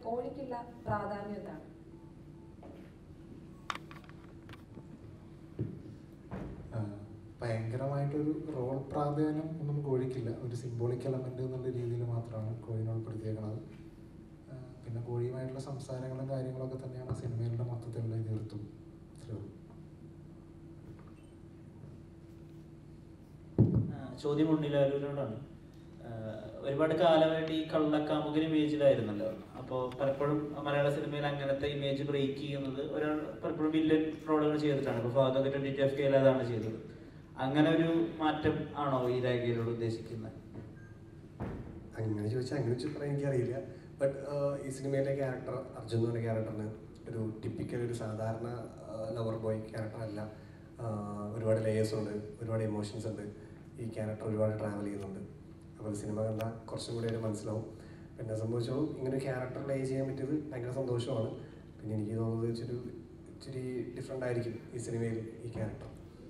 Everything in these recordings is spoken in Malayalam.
കോഴിക്കുള്ള പ്രാധാന്യം എന്താണ്? ഭയങ്കരമായിട്ടൊരു റോൾ പ്രാധാന്യം ഒന്നും കോഴിക്കില്ല. ഒരു സിംബോളിക് എലമെന്റ് എന്നുള്ള രീതിയിൽ മാത്രമാണ് കോഴിനെ ഉൾപ്പെടുത്തിയേക്കുന്നത്. പിന്നെ കോഴിയുമായിട്ടുള്ള സംസാരങ്ങളും കാര്യങ്ങളൊക്കെ തന്നെയാണ് സിനിമയുടെ മൊത്തത്തിലുള്ള ഇതിർത്തും. ചോദ്യം ഉണ്ണിലാലൂരോടാണ്. ഒരുപാട് കാലമായിട്ട് ഈ കള്ളക്കാമുകൻ ഇമേജിലായിരുന്നല്ലോ. അപ്പോൾ പലപ്പോഴും മലയാള സിനിമയിൽ അങ്ങനത്തെ ഇമേജ് ബ്രേക്ക് ചെയ്യുന്നത് ഒരാൾ പലപ്പോഴും വില്ലൻ റോളുകൾ ചെയ്തിട്ടാണ്. ഇപ്പോൾ ഫാദർ 22 അതാണ് ചെയ്തത്. അങ്ങനെ ഒരു മാറ്റം ആണോ ഈ രേഖയിലൂടെ ഉദ്ദേശിക്കുന്നത്? അങ്ങനെ ചോദിച്ചാൽ പറയാൻ എനിക്കറിയില്ല. ബട്ട് ഈ സിനിമയിലെ ക്യാരക്ടർ അർജുൻ എന്ന് പറഞ്ഞ ക്യാരക്ടറിന് ഒരു ടിപ്പിക്കൽ ഒരു സാധാരണ ലവർ ബോയ് ക്യാരക്ടർ അല്ല. ഒരുപാട് ലേയേഴ്സ് ഉണ്ട്, ഒരുപാട് ഇമോഷൻസ് ഉണ്ട്. ഈ ക്യാരക്ടർ ഒരുപാട് ട്രാവൽ ചെയ്യുന്നുണ്ട്. അപ്പോൾ സിനിമ കണ്ടാൽ കുറച്ചും കൂടി ഒരു മനസ്സിലാവും. പിന്നെ സംഭവിച്ചോളും ഇങ്ങനെ ഒരു ക്യാരക്ടർ പ്ലേ ചെയ്യാൻ പറ്റിയത് ഭയങ്കര സന്തോഷമാണ്. പിന്നെ എനിക്ക് തോന്നുന്നത് ഇച്ചിരി ഡിഫറെൻ്റ് ആയിരിക്കും ഈ സിനിമയിൽ ഈ ക്യാരക്ടർ.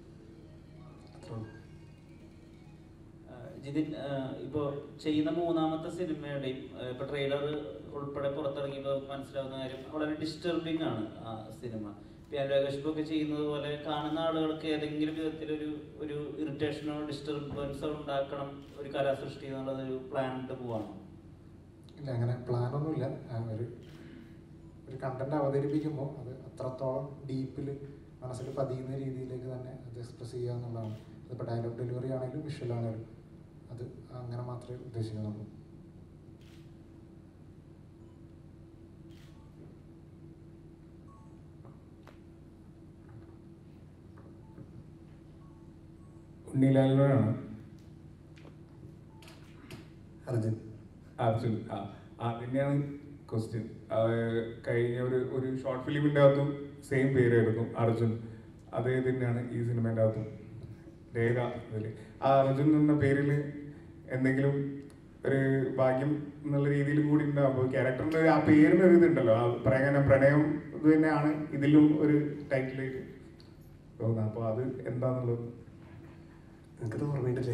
ജിതിൻ, ഇപ്പോൾ ചെയ്യുന്ന മൂന്നാമത്തെ സിനിമയുടെയും ഇപ്പോൾ ട്രെയിലർ ഉൾപ്പെടെ പുറത്തിറങ്ങിയപ്പോൾ മനസ്സിലാവുന്ന കാര്യം വളരെ ഡിസ്റ്റർബിംഗ് ആണ് ആ സിനിമ. ഒക്കെ ചെയ്യുന്നത് പോലെ കാണുന്ന ആളുകൾക്ക് ഏതെങ്കിലും വിധത്തിലൊരു ഒരു ഇറിറ്റേഷനോ ഡിസ്റ്റർബൻസോ ഉണ്ടാക്കണം ഒരു കലാസൃഷ്ടി എന്നുള്ളതൊരു പ്ലാൻ ഇട്ട് പോവാണോ? ഇല്ല, അങ്ങനെ പ്ലാനൊന്നുമില്ല. ഒരു കണ്ടന്റ് അവതരിപ്പിക്കുമ്പോൾ അത് അത്രത്തോളം ഡീപ്പിൽ മനസ്സിൽ പതിയുന്ന രീതിയിലേക്ക് തന്നെ അത് എക്സ്പ്രസ് ചെയ്യുക എന്നുള്ളതാണ്. അതിപ്പോൾ ഡയലോഗ് ഡെലിവറി ആണെങ്കിലും വിഷ്വൽ ആണെങ്കിലും അത് അങ്ങനെ മാത്രമേ ഉദ്ദേശിക്കുന്നുള്ളൂ. ഉണ്ണിലാലിനോടാണ്. അർജുൻ തന്നെയാണ് ക്വസ്റ്റ്യൻ. കഴിഞ്ഞ ഒരു ഷോർട്ട് ഫിലിമിൻ്റെ അകത്തും സെയിം പേരായിരുന്നു അർജുൻ. അതേ തന്നെയാണ് ഈ സിനിമേൻ്റെ അകത്തും. രേഖ ഇതിൽ ആ അർജുൻ എന്ന പേരിൽ എന്തെങ്കിലും ഒരു ഭാഗ്യം എന്നുള്ള രീതിയിൽ കൂടി ഉണ്ടാകുമ്പോൾ ക്യാരക്ടറിൻ്റെ ആ പേരിന് ഒരു ഇതുണ്ടല്ലോ, ആ പ്രണയം ഇത് തന്നെയാണ് ഇതിലും ഒരു ടൈറ്റിലേക്ക് തോന്നുന്നത്. അപ്പോൾ അത് എന്താണെന്നുള്ളത് എനിക്കത് ഓർമ്മയിട്ടല്ലേ?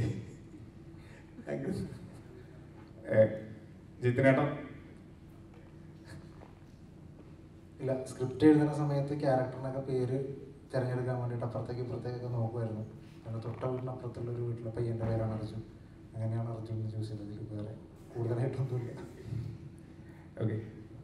ജിത്തിനേട്ടാ? ഇല്ല, സ്ക്രിപ്റ്റ് എഴുതുന്ന സമയത്ത് ക്യാരക്ടറിനൊക്കെ പേര് തിരഞ്ഞെടുക്കാൻ വേണ്ടിയിട്ട് അപ്പുറത്തേക്ക് ഇപ്പുറത്തേക്കൊക്കെ നോക്കുമായിരുന്നു. ഞങ്ങൾ തൊട്ട വീട്ടിനപ്പുറത്തുള്ള ഒരു വീട്ടിലെ പയ്യൻ്റെ പേരാണ് അർജുൻ. അങ്ങനെയാണ് അർജുൻ എന്ന് ചൂസ് ചെയ്തതിൽ വേറെ കൂടുതലായിട്ടൊന്നുമില്ല. ഓക്കെ.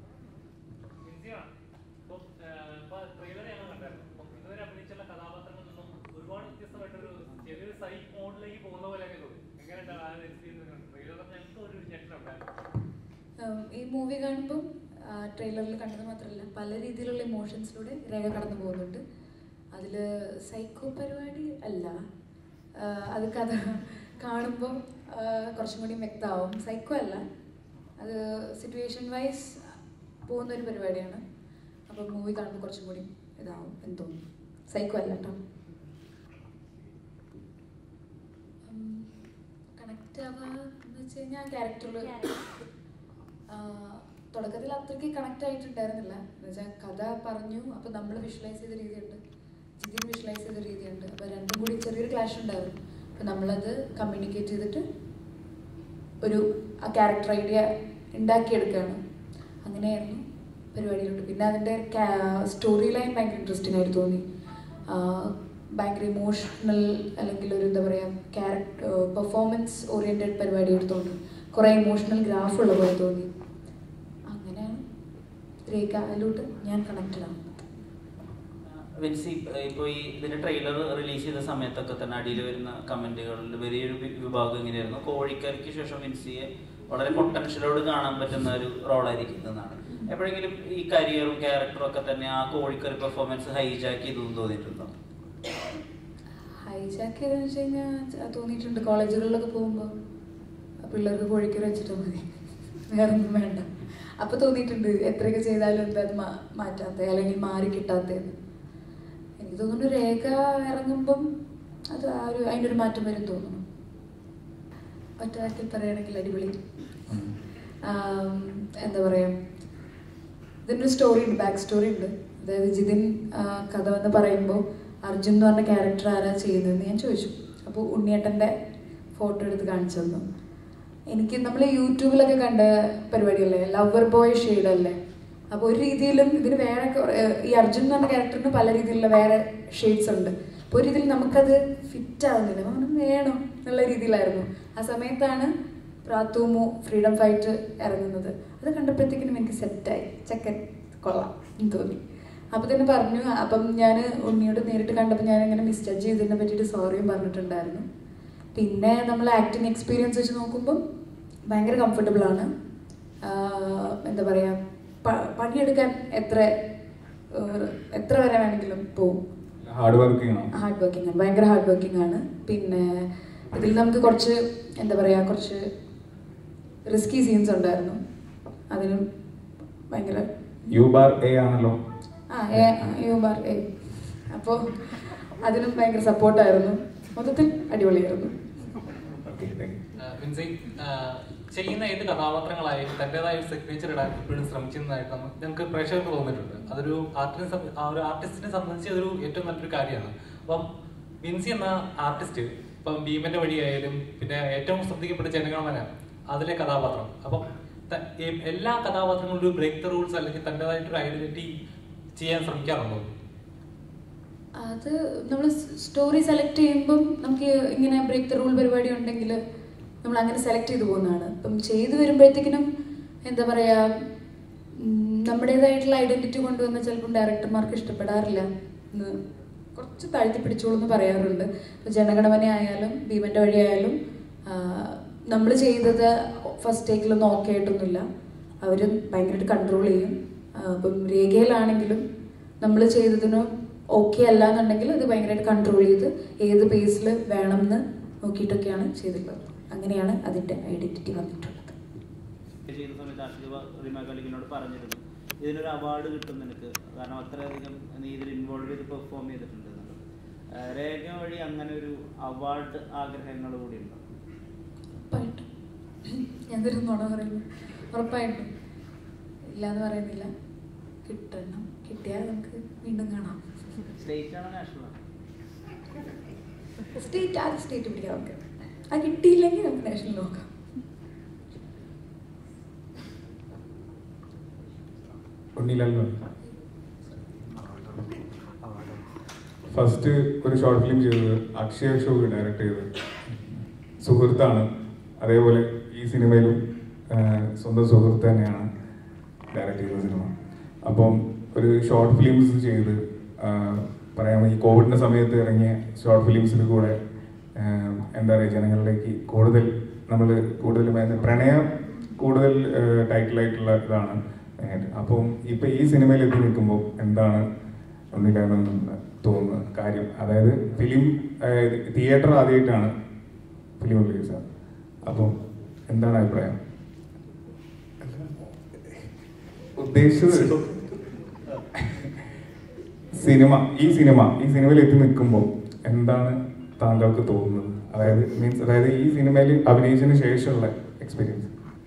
ഈ മൂവി കാണുമ്പോൾ ട്രെയിലറിൽ കണ്ടത് മാത്രമല്ല പല രീതിയിലുള്ള ഇമോഷൻസിലൂടെ രേഖ കടന്നു പോകുന്നുണ്ട്. അതിൽ സൈക്കോ പരിപാടി അല്ല, അത് കഥ കാണുമ്പോൾ കുറച്ചും കൂടി വ്യക്തമാവും. സൈക്കോ അല്ല, അത് സിറ്റുവേഷൻ വൈസ് പോകുന്നൊരു പരിപാടിയാണ്. അപ്പോൾ മൂവി കാണുമ്പോൾ കുറച്ചും കൂടി ഇതാവും എന്ന് തോന്നുന്നു. സൈക്കോ അല്ല കേട്ടോ. കണക്റ്റ് ആവുക എന്ന് വെച്ച് കഴിഞ്ഞാൽ ക്യാരക്ടറിൽ തുടക്കത്തിൽ അത്രയ്ക്ക് കണക്റ്റ് ആയിട്ടുണ്ടായിരുന്നില്ല. എന്ന് വെച്ചാൽ കഥ പറഞ്ഞു, അപ്പോൾ നമ്മൾ വിഷ്വലൈസ് ചെയ്ത രീതിയുണ്ട്, ജിതിൻ വിഷ്വലൈസ് ചെയ്ത രീതിയുണ്ട്. അപ്പോൾ രണ്ടും കൂടി ചെറിയൊരു ക്ലാഷ് ഉണ്ടായിരുന്നു. അപ്പോൾ നമ്മളത് കമ്മ്യൂണിക്കേറ്റ് ചെയ്തിട്ട് ഒരു ആ ക്യാരക്ടർ ഐഡിയ ഉണ്ടാക്കിയെടുക്കുകയാണ്. അങ്ങനെയായിരുന്നു പരിപാടിയിലുണ്ട്. പിന്നെ അതിൻ്റെ സ്റ്റോറി ലൈൻ ഭയങ്കര ഇൻട്രസ്റ്റിംഗ് ആയിട്ട് തോന്നി. ഭയങ്കര ഇമോഷണൽ അല്ലെങ്കിൽ ഒരു എന്താ പറയുക പെർഫോമൻസ് ഓറിയൻറ്റഡ് പരിപാടി എടുത്തുകൊണ്ട് കുറേ ഇമോഷണൽ ഗ്രാഫ് ഉള്ള പോലെ തോന്നി. അങ്ങനെയാണ് രേഖ അതിലോട്ട് ഞാൻ കണക്റ്റഡ് ആവുന്നത്. വിൻസി, ഇപ്പോൾ ഈ ഇതിൻ്റെ ട്രെയിലർ റിലീസ് ചെയ്ത സമയത്തൊക്കെ തന്നെ അടിയിൽ വരുന്ന കമൻറ്റുകളിൽ വലിയൊരു വിഭാഗം ഇങ്ങനെയായിരുന്നു, കോഴിക്കറിക്ക് ശേഷം വിൻസിയെ വളരെ പൊട്ടൻഷ്യലോട് കാണാൻ പറ്റുന്ന ഒരു റോളായിരിക്കുന്നതാണ്. എപ്പോഴെങ്കിലും ഈ കരിയറും ക്യാരക്ടറും ഒക്കെ തന്നെ ആ കോഴിക്കറി പെർഫോമൻസ് ഹൈജാക്ക് ചെയ്തു തോന്നിയിട്ടുണ്ടോ? ഹൈജാക്ക് ചെയ്തെന്ന് വെച്ച് കഴിഞ്ഞാൽ തോന്നിയിട്ടുണ്ട്. കോളേജുകളിലൊക്കെ പോകുമ്പോൾ പിള്ളേർക്ക് കോഴിക്കറി വെച്ചിട്ട് മതി, വേറെ ഒന്നും വേണ്ട. അപ്പോൾ തോന്നിയിട്ടുണ്ട് എത്രയൊക്കെ ചെയ്താലും എന്താ അത് മാറ്റാത്ത അല്ലെങ്കിൽ മാറി കിട്ടാത്തതെന്ന്. എനിക്ക് തോന്നുന്നു രേഖ ഇറങ്ങുമ്പം അത് ആ ഒരു അതിൻ്റെ ഒരു മാറ്റം വരും തോന്നുന്നു. ഒറ്റ വാക്കിൽ പറയുകയാണെങ്കിൽ അടിപൊളി. എന്താ പറയുക, ഇതിനൊരു സ്റ്റോറി ഉണ്ട്, ബാക്ക് സ്റ്റോറി ഉണ്ട്. അതായത് ജിതിൻ കഥ വന്ന് പറയുമ്പോൾ അർജുൻ എന്ന് പറഞ്ഞ ക്യാരക്ടർ ആരാ ചെയ്യുന്നതെന്ന് ഞാൻ ചോദിച്ചു. അപ്പോൾ ഉണ്ണിയേട്ടൻ്റെ ഫോട്ടോ എടുത്ത് കാണിച്ചു തന്നു. എനിക്ക് നമ്മൾ യൂട്യൂബിലൊക്കെ കണ്ട പരിപാടിയല്ലേ, ലവർ ബോയ് ഷെയ്ഡ് അല്ലേ. അപ്പോൾ ഒരു രീതിയിലും ഇതിന് വേറെ ഈ അർജുൻ എന്ന് പറഞ്ഞ ക്യാരക്ടറിന് പല രീതിയിലുള്ള വേറെ ഷെയ്ഡ്സ് ഉണ്ട്. അപ്പോൾ ഒരു രീതിയിൽ നമുക്കത് ഫിറ്റ് ആവുന്നില്ല, നമ്മൾ വേണം എന്നുള്ള രീതിയിലായിരുന്നു. ആ സമയത്താണ് പ്രാത്തൂമു ഫ്രീഡം ഫൈറ്റ് ഇറങ്ങുന്നത്. അത് കണ്ടപ്പോഴത്തേക്കിനും എനിക്ക് സെറ്റായി, ചെക്കൻ കൊള്ളാം എന്ന് തോന്നി. അപ്പോൾ തന്നെ പറഞ്ഞു. അപ്പം ഞാൻ ഉണ്ണിയോട് നേരിട്ട് കണ്ടപ്പോൾ ഞാൻ ഇങ്ങനെ മിസ്ജഡ്ജ് ചെയ്തതിനെ പറ്റിയിട്ട് സോറിയും പറഞ്ഞിട്ടുണ്ടായിരുന്നു. പിന്നെ നമ്മൾ ആക്ടിങ് എക്സ്പീരിയൻസ് വെച്ച് നോക്കുമ്പം ഭയങ്കര കംഫർട്ടബിളാണ്. എന്താ പറയുക, പണിയെടുക്കാൻ എത്ര വരെ വേണമെങ്കിലും പോവും. ഹാർഡ് വർക്കിംഗ് ആണ്, ഭയങ്കര ഹാർഡ് വർക്കിംഗ് ആണ്. പിന്നെ ഇതിൽ നമുക്ക് കുറച്ച് എന്താ പറയുക, കുറച്ച് റിസ്കി സീൻസ് ഉണ്ടായിരുന്നു. അതിനും ഭയങ്കര ആണല്ലോ. അപ്പോൾ അതിനും ഭയങ്കര സപ്പോർട്ടായിരുന്നു. മൊത്തത്തിൽ അടിപൊളിയായിരുന്നു. വിൻസി ചെയ്യുന്ന ഏത് കഥാപാത്രങ്ങളായാലും തൻ്റെതായ ഒരു സിഗ്നേച്ചർ ഇടാൻ ഇപ്പോഴും ശ്രമിക്കുന്നതായിട്ട് ഞങ്ങൾക്ക് പ്രേക്ഷകർക്ക് തോന്നിയിട്ടുണ്ട്. അതൊരു ആർട്ടിസ്റ്റിനെ സംബന്ധിച്ച് അതൊരു ഏറ്റവും നല്ലൊരു കാര്യമാണ്. അപ്പം വിൻസി എന്ന ആർട്ടിസ്റ്റ് ഇപ്പം ഭീമന്റെ വഴിയായാലും പിന്നെ ഏറ്റവും ശ്രദ്ധിക്കപ്പെട്ട ജനഗണമന അതിലെ കഥാപാത്രം, അപ്പം എല്ലാ കഥാപാത്രങ്ങളും ഒരു ബ്രേക്ക് ദ റൂൾസ് അല്ലെങ്കിൽ തൻ്റെതായിട്ടൊരു ഐഡന്റിറ്റി ചെയ്യാൻ ശ്രമിക്കാറുണ്ടോ? അത് നമ്മൾ സ്റ്റോറി സെലക്ട് ചെയ്യുമ്പം നമുക്ക് ഇങ്ങനെ ബ്രേക്ക് ദ റൂൾ പരിപാടി ഉണ്ടെങ്കിൽ നമ്മൾ അങ്ങനെ സെലക്ട് ചെയ്ത് പോകുന്നതാണ്. ഇപ്പം ചെയ്ത് വരുമ്പോഴത്തേക്കിനും എന്താ പറയുക, നമ്മുടേതായിട്ടുള്ള ഐഡന്റിറ്റി കൊണ്ടുവന്ന ചിലപ്പം ഡയറക്ടർമാർക്ക് ഇഷ്ടപ്പെടാറില്ല എന്ന് കുറച്ച് താഴ്ത്തി പിടിച്ചോളൂ എന്ന് പറയാറുണ്ട്. ഇപ്പോൾ ജനഗണമന ആയാലും ഭീമന്റെ വഴി ആയാലും നമ്മൾ ചെയ്തത് ഫസ്റ്റ് ടേക്കിലൊന്നും ഓക്കെ ആയിട്ടൊന്നുമില്ല, അവർ ഭയങ്കരമായിട്ട് കൺട്രോൾ ചെയ്യും. അപ്പം രേഖയിലാണെങ്കിലും നമ്മൾ ചെയ്തതിന് ഓക്കെ അല്ല എന്നുണ്ടെങ്കിൽ അത് ഭയങ്കരമായിട്ട് കൺട്രോൾ ചെയ്ത് ഏത് പേസിൽ വേണമെന്ന് നോക്കിയിട്ടൊക്കെയാണ് ചെയ്തിട്ടുള്ളത്. അങ്ങനെയാണ് അതിൻ്റെ ഐഡന്റിറ്റി വന്നിട്ടുള്ളത്. ചെയ്യുന്ന സമയത്ത് റിമാലിനോട് പറഞ്ഞിരുന്നു ഇതിനൊരു അവാർഡ് കിട്ടും നിനക്ക്, കാരണം അത്രയധികം നീ ഇതിൽ ഇൻവോൾവ് ചെയ്ത് പെർഫോം ചെയ്തിട്ടുണ്ട്. രേഖ വഴി അങ്ങനെ ഒരു അവാർഡ് ആഗ്രഹങ്ങൾ കൂടി ഉണ്ടോ? ഉറപ്പായിട്ടും. എന്തൊരു നുണ പറയുന്നു. ഉറപ്പായിട്ടും ഇല്ലാന്ന് പറയുന്നില്ല. കിട്ടണം, കിട്ടിയാൽ നമുക്ക് വീണ്ടും കാണാം. സ്റ്റേറ്റ് ആണോ നാഷണൽ? സ്റ്റേറ്റ്, ആദ്യം സ്റ്റേറ്റ് പിടിക്കാം നമുക്ക്. അത് കിട്ടിയില്ലെങ്കിൽ നമുക്ക് നാഷണൽ നോക്കാം. ഫസ്റ്റ് ഒരു ഷോർട്ട് ഫിലിം ചെയ്തത് അക്ഷയ് ഡയറക്റ്റ് ചെയ്തത് സുഹൃത്താണ്. അതേപോലെ ഈ സിനിമയിലും സ്വന്തം സുഹൃത്ത് തന്നെയാണ് ഡയറക്റ്റ് ചെയ്ത സിനിമ. അപ്പം ഒരു ഷോർട്ട് ഫിലിംസ് ചെയ്ത് പറയാമോ, ഈ കോവിഡിൻ്റെ സമയത്ത് ഇറങ്ങിയ ഷോർട്ട് ഫിലിംസിൽ കൂടെ എന്താ പറയുക, ജനങ്ങളിലേക്ക് കൂടുതൽ പ്രണയം കൂടുതൽ ടൈറ്റിലായിട്ടുള്ള ഇതാണ് മെയിനായിട്ട്. അപ്പം ഇപ്പം ഈ സിനിമയിൽ എത്തി നിൽക്കുമ്പോൾ എന്താണ് ഒന്നില്ലാന്ന് തോന്നുന്ന കാര്യം, അതായത് തിയേറ്റർ ആദ്യമായിട്ടാണ് ഫിലിം റിലീസ്. അപ്പം എന്താണ് അഭിപ്രായം? ഉദ്ദേശിച്ചത് ഈ സിനിമയിൽ എത്തി നിൽക്കുമ്പോൾ എന്താണ് താങ്കൾക്ക് തോന്നുന്നത്? അതായത് ഈ സിനിമയിൽ അഭിനയിച്ചതിന് ശേഷമുള്ള എക്സ്പീരിയൻസ്.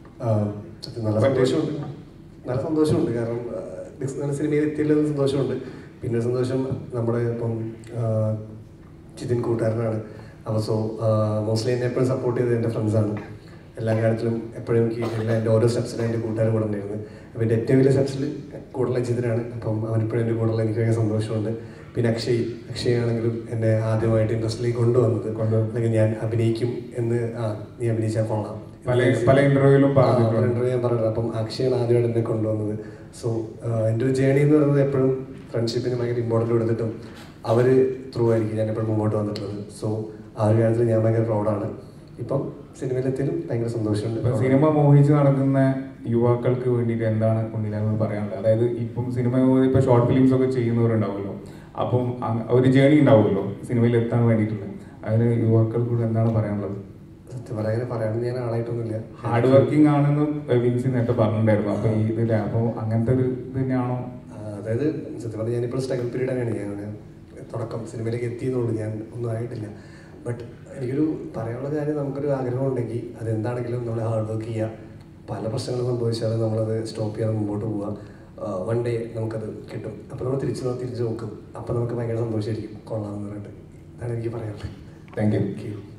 നല്ല സന്തോഷമുണ്ട്. കാരണം നല്ല സിനിമയിൽ എത്തിയതിൽ സന്തോഷമുണ്ട്. പിന്നെ സന്തോഷം നമ്മുടെ ഇപ്പം ജിതിൻ കൂട്ടുകാരനാണ്. അപ്പോൾ മോസ്റ്റ്ലി എന്നെ എപ്പോഴും സപ്പോർട്ട് ചെയ്തത് എൻ്റെ ഫ്രണ്ട്സാണ്. എല്ലാ കാര്യത്തിലും എപ്പോഴും എനിക്ക് എൻ്റെ ഓരോ സ്റ്റെപ്സിലും എൻ്റെ കൂട്ടുകാർ കൂടെ ഉണ്ടായിരുന്നു. അപ്പോൾ എൻ്റെ ഏറ്റവും വലിയ സ്റ്റെപ്സിൽ കൂടുതൽ ജിതിനാണ്. അപ്പം അവനിപ്പോഴും എൻ്റെ കൂടുതൽ എനിക്ക് ഭയങ്കര സന്തോഷമുണ്ട്. പിന്നെ അക്ഷയ് ആണെങ്കിലും എന്നെ ആദ്യമായിട്ട് ഇൻഡസ്ട്രിയിലേക്ക് കൊണ്ടുവന്നത് അല്ലെങ്കിൽ ഞാൻ അഭിനയിക്കും എന്ന് നീ അഭിനയിച്ചാൽ കൊള്ളാം പല ഇന്റർവ്യൂവിലും ഞാൻ പറഞ്ഞത്. അപ്പം അക്ഷയാണ് ആദ്യമായിട്ട് എന്നെ കൊണ്ടുവന്നത്. സോ എൻ്റെ ഒരു ജേണി എന്ന് പറയുന്നത് എപ്പോഴും ഫ്രണ്ട്ഷിപ്പിന് ഭയങ്കര ഇമ്പോർട്ടൻ്റ് കൊടുത്തിട്ടും അവർ ത്രൂ ആയിരിക്കും ഞാൻ എപ്പോഴും മുമ്പോട്ട് വന്നിട്ടുള്ളത്. സോ ആ ഒരു കാര്യത്തിൽ ഞാൻ ഭയങ്കര പ്രൗഡാണ്. ഇപ്പം സിനിമയിലെത്തിയാലും ഭയങ്കര സന്തോഷമുണ്ട്. സിനിമ മോഹിച്ച് നടക്കുന്ന യുവാക്കൾക്ക് വേണ്ടിയിട്ട് എന്താണ് ഉണ്ണിലാൽ പറയാനുള്ളത്? അതായത് ഇപ്പം ഇപ്പം ഷോർട്ട് ഫിലിംസ് ഒക്കെ ചെയ്യുന്നവരുണ്ടാവുമല്ലോ, അപ്പം ഒരു ജേണി ഉണ്ടാവുമല്ലോ സിനിമയിൽ എത്താൻ വേണ്ടിയിട്ടുള്ള, അതിന് യുവാക്കൾക്ക് എന്താണ് പറയാനുള്ളത്? സത്യം പറയാമെന്ന് ഞാൻ ആളായിട്ടൊന്നുമില്ല. ഹാർഡ് വർക്കിംഗ് ആണെന്ന് വിൻസി നേരത്തെ പറഞ്ഞിട്ടുണ്ടായിരുന്നു. അപ്പൊ ഇതിൽ അപ്പോൾ അങ്ങനത്തെ ഒരു ഇത് തന്നെയാണോ? അതായത് സത്യം പറഞ്ഞാൽ ഞാനിപ്പോൾ സ്ട്രഗിൾ പീരീഡ് തന്നെയാണ്. ഞാൻ തുടക്കം സിനിമയിലേക്ക് എത്തിയെന്നുള്ളൂ, ഞാൻ ഒന്നും ആയിട്ടില്ല. ബട്ട് എനിക്കൊരു പറയാനുള്ള കാര്യം, നമുക്കൊരു ആഗ്രഹം ഉണ്ടെങ്കിൽ അതെന്താണെങ്കിലും നമ്മൾ ഹാർഡ് വർക്ക് ചെയ്യുക. പല പ്രശ്നങ്ങളും സംഭവിച്ചാലും നമ്മളത് സ്റ്റോപ്പ് ചെയ്യാതെ മുമ്പോട്ട് പോവുക. വൺ ഡേ നമുക്കത് കിട്ടും. അപ്പോൾ നമ്മൾ തിരിച്ച് നോക്കും. അപ്പോൾ നമുക്ക് ഭയങ്കര സന്തോഷമായിരിക്കും, കൊള്ളാമെന്ന് പറഞ്ഞിട്ട്. അതാണ് എനിക്ക് പറയാനുള്ളത്. Thank U.